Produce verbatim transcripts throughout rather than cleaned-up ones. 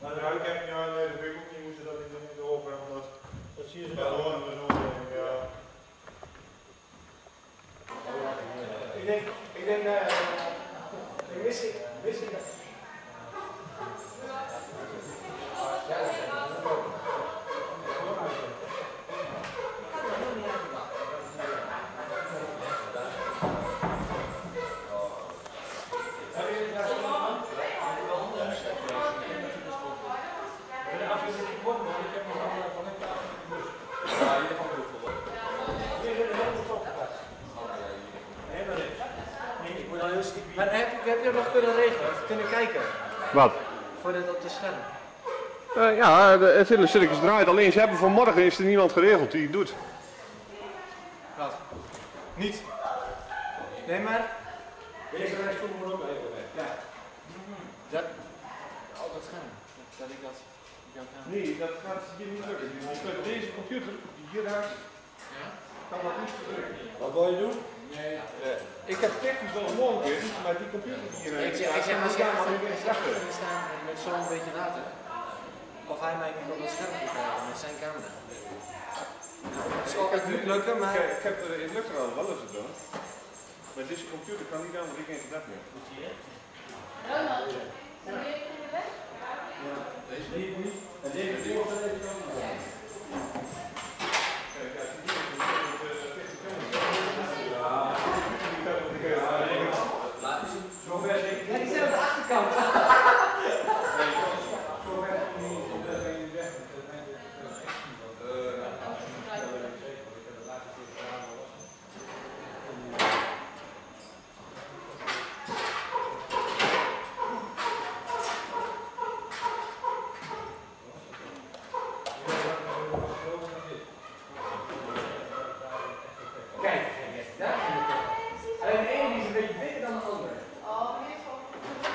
Maar de ruik heb je, ja, nee, dat weet ik ook niet hoe ze dat in de, in de oven hebben. Dat, dat zie je ze wel horen, zo, ja. Ik denk, ik denk, uh, ik mis ik, mis ik dat. Maar heb, heb je nog kunnen regelen, of kunnen kijken? Wat? Voor dit op de scherm. Uh, ja, de, het hele circus draait. Alleen ze hebben voor morgen is er niemand geregeld die het doet. Wat? Niet? Nee, maar... Deze rechtstoel moet ook even weg. Ja. Dat... Oh, dat scherm. Dat ik dat... Nee, dat gaat hier niet lukken. Dus met deze computer, die hier hangt, ja? Kan dat niet gebeuren. Wat wil je doen? Nee, uh, ik heb technisch wel een mogelijkheid, maar die computer die hier hangt, ik zeg, ik zeg maar, ja, maar ik ben achter staan met zo'n beetje water. Of hij mij niet op het scherm moet krijgen met zijn camera. Het zal het niet lukken, maar... Ik, ik heb er in Luchteraal wel eens gedaan. Maar deze computer kan niet aan, want ik geen gedacht meer. Ronald, zijn jullie in de weg? Ja, deze niet. En deze voor zijn even kan. Kijk, als je die zo ver zit ik. Ja, die zijn aan de achterkant. Zo ver zit ik niet. Dat ben je weg. Kijk, daar is de kant. Alleen de ene is een beetje dikker dan de andere. Oh, meneer is wel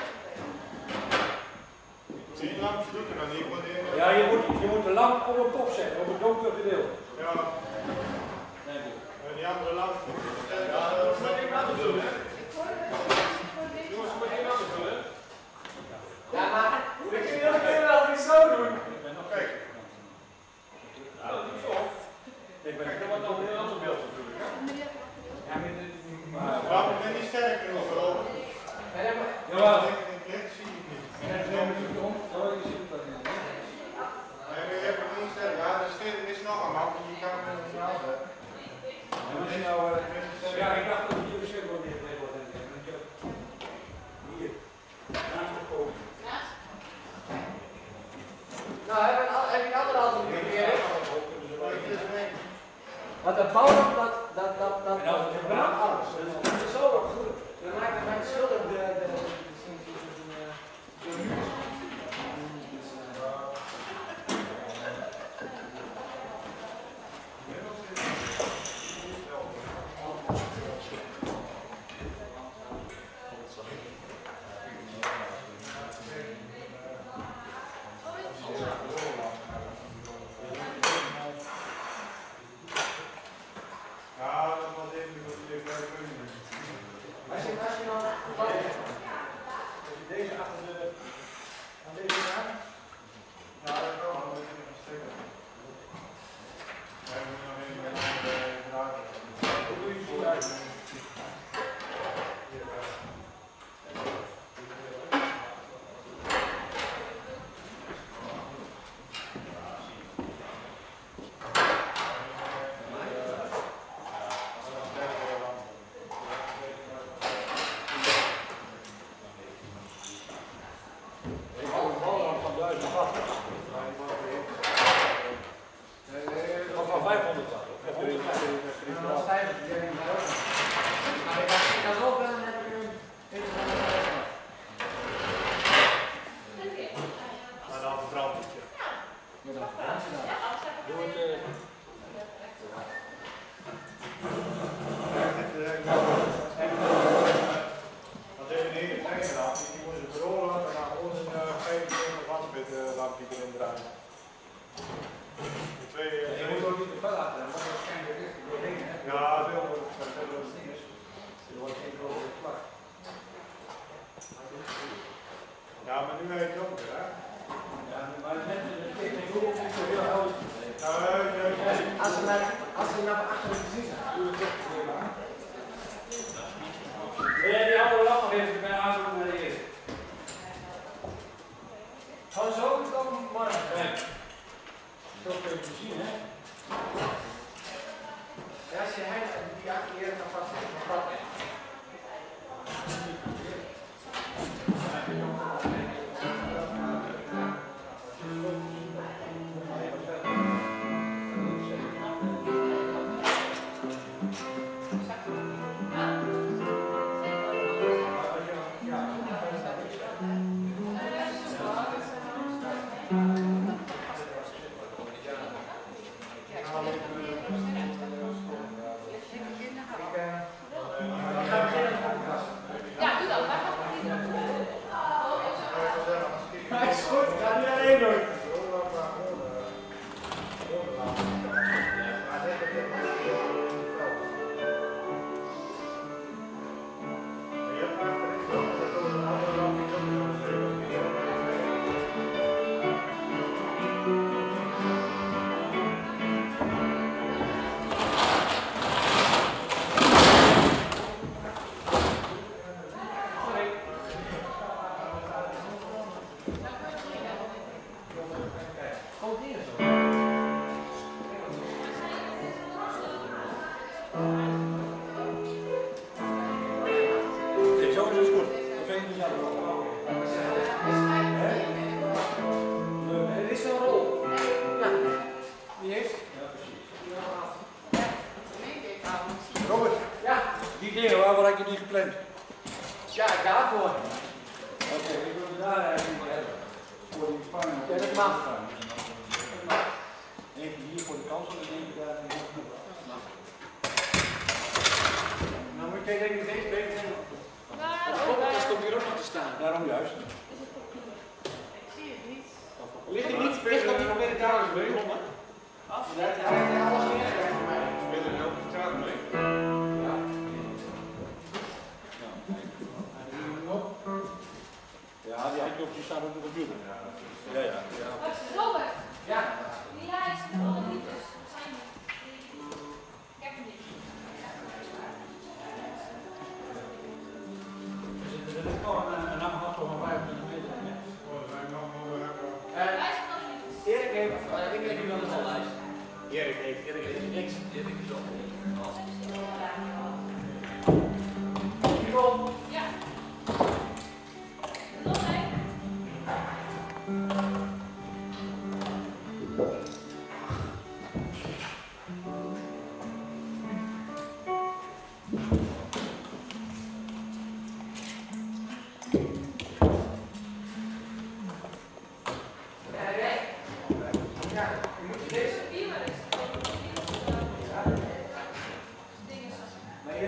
zie je lamp zoeken dan hier? Ja, je moet, je moet de lamp op de top zetten, op het donkere deel. Ja. Nee, goed. En die andere lamp. Ja, dat moet ik laten doen, hè? Jongens, moet ik laten doen, hè? Ja, maar we kunnen dat niet zo doen. Kijk. Ja, dat is zo. Ik ben er wat heel ander beeld natuurlijk. Ja, maar waarom ben je niet sterk genoeg gelopen? Ja, dit zie ik niet. Nee, je hebt het niet sterk. Ja, er is nog een man, die kan het niet halen. Ja, ik dacht dat hier de cirkel neergelegd wordt. Hier. Naast de koop. Nou, heb je een, heb je een andere alternatief? Want dat bouwen, dat, dat, dat, dat, dat verbrandt alles. Dat is zo goed. Dan maakt het mij schuldig de, de, de, Ja, maar nu weet je ook weer, hè? Ja, naar, als ze naar achteren gezien zijn, doe het toch weer maar. Wil jij die andere lap nog even bij aanzoeken naar de eerste? Gewoon zo komen morgen. Nee. Zo kun je het zien, hè? Ja, als je hij die achter eerder kan vastzetten, dan gaat het. Ja, doe dat. Waar gaat het niet Ja, is goed. Ik ga niet alleen doen. Waar had je die gepland? Ja, daarvoor. Oké, okay, ik wil daar eigenlijk hebben. Voor die spanning. Ja, dat mag. Eentje hier voor de kansel en eentje daar. Nou moet je denken, deze beter zijn. Dat komt hier ook nog te staan. Daarom juist. Ik zie het niet. Ligt er niet, ligt er niet nog in de kamer mee? Ja, hij heeft alles neergelegd voor mij. Spelen er ook gitaar mee? Ja, die had je op, die staat op de computer. Ja, ja. ja. Robert. Ja. Die lijst met alle liedjes zijn er. Ik heb hem niet. Er is gewoon een afstand van vijfentwintig meter. Lijst met alle liedjes. Erik heeft, ik weet niet wat het al lijst. Erik heeft, Erik heeft niks. Erik is op. Yvonne. Ja. Nog één. Maar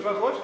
wel goed?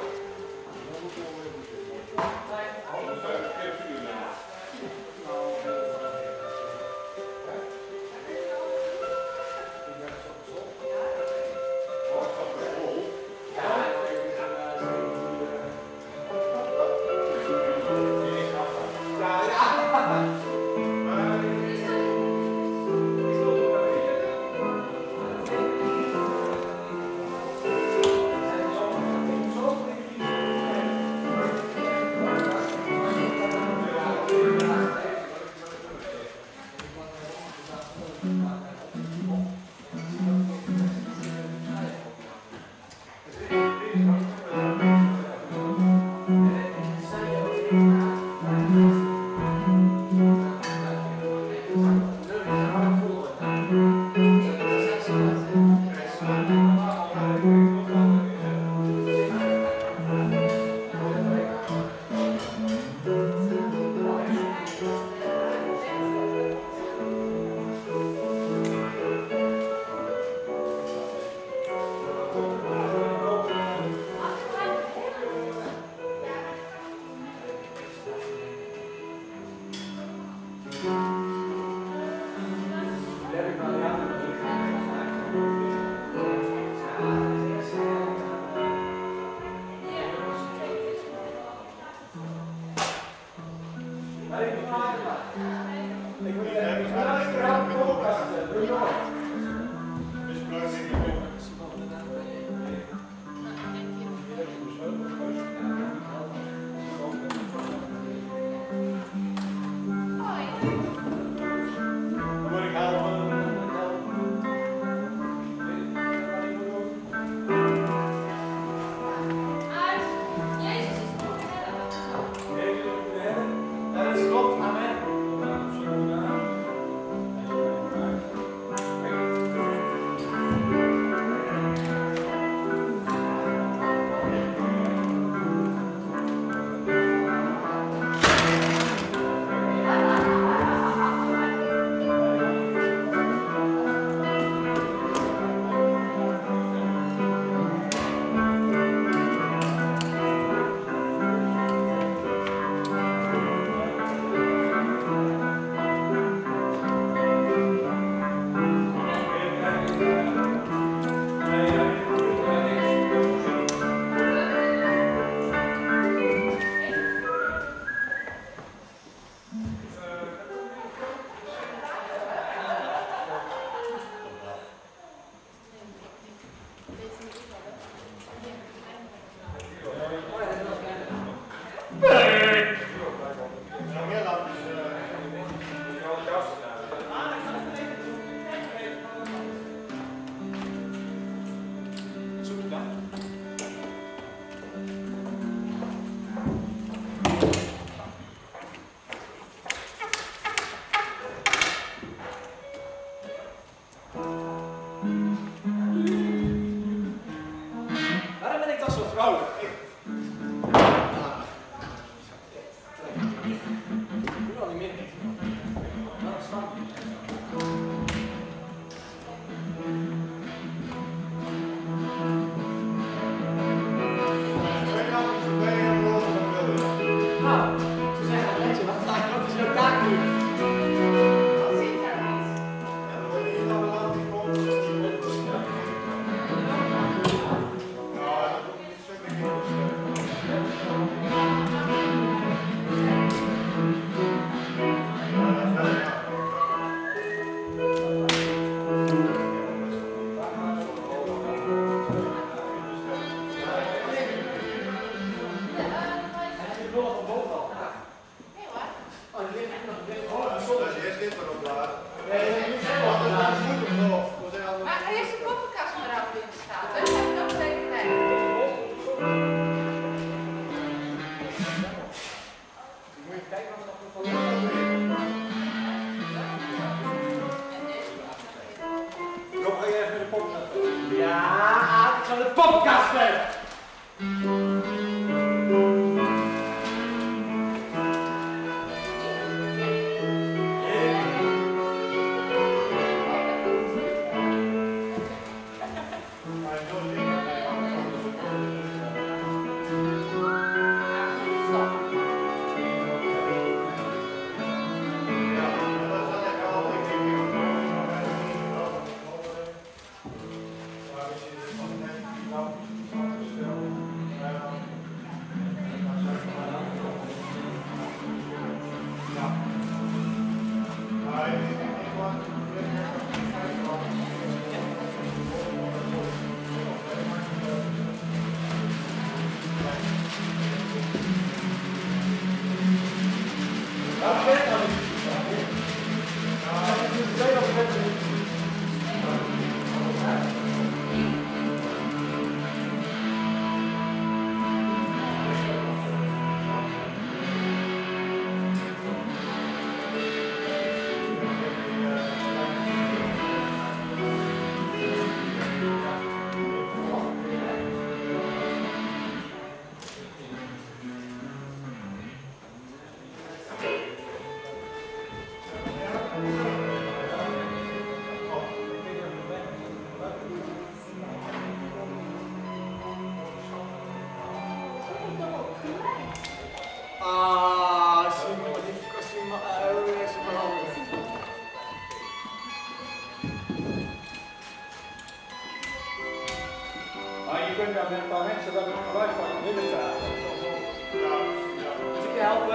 je kunt dan met een paar mensen dat het geluid van willen krijgen. Moet ik je helpen?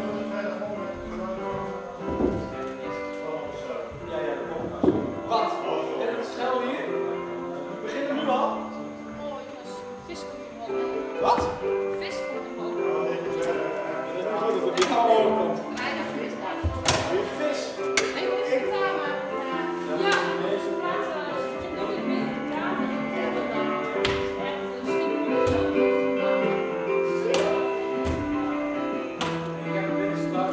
Ja, ja, dat komt. Wat? En het schel hier? We beginnen nu al? Oh jongens, vis komt omhoog. Wat? Vis komt omhoog. Dat is niet goed dat het weer gauw overkomt. Kleine vis. Weer vis. Nee, hoe is het samen? Ja, laat ik doe het mee. Ja, en dan echt een stiefje. Ik heb een beetje sluit.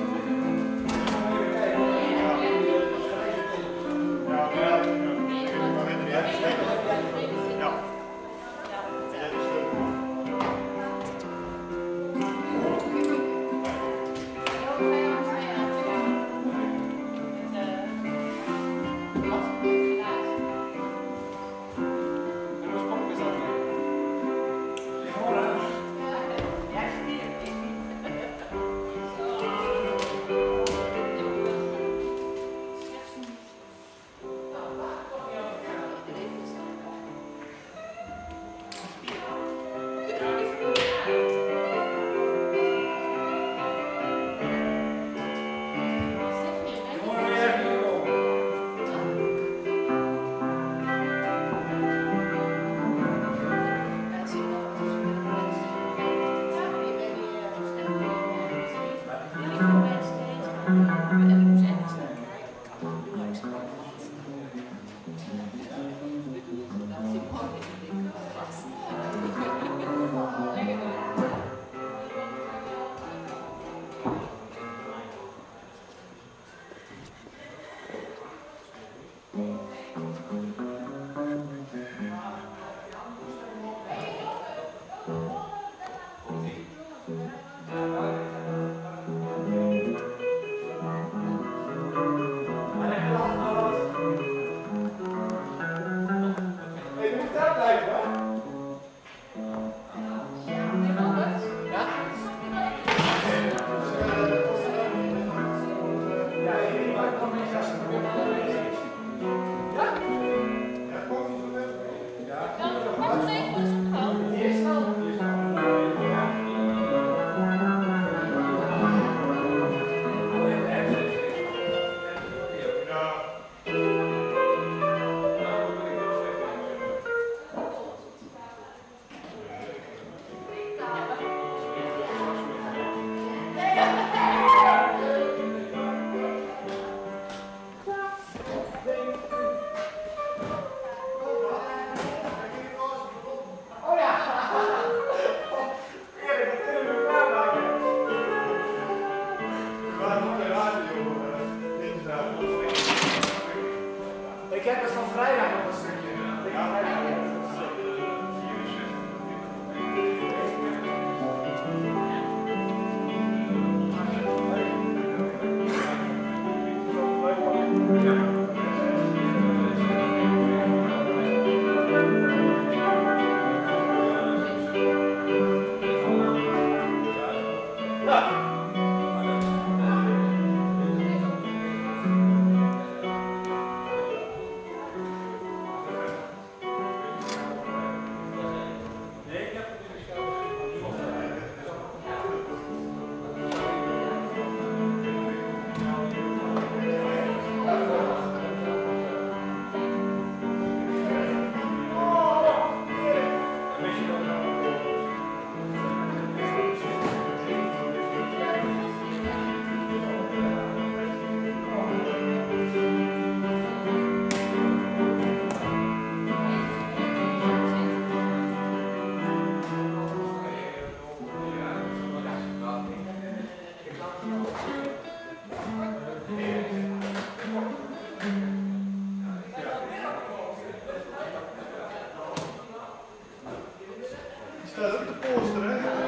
Ik heb het van vrijdag nog een stukje. Staat op de poster, hè?